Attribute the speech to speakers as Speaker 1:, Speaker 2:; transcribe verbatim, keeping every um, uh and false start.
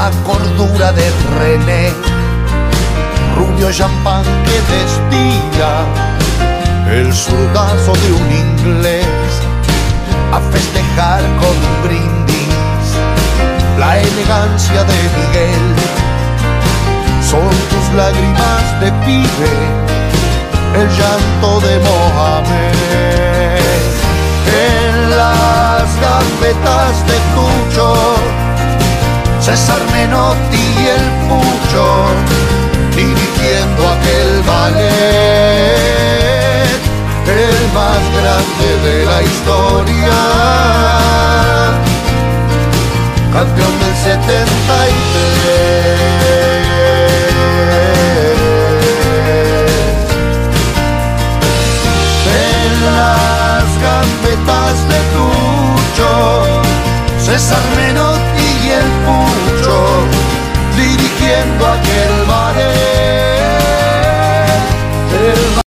Speaker 1: la cordura de René, rubio champán que destila el zurdazo de un inglés, a festejar con un brindis la elegancia de Miguel. Son tus lágrimas de pibe, el llanto de Mohamed. En las gambetas de Tucho, César Menotti y el Pucho, dirigiendo aquel ballet, el más grande de la historia, campeón del setenta y tres. En las gambetas de Tucho, César Menotti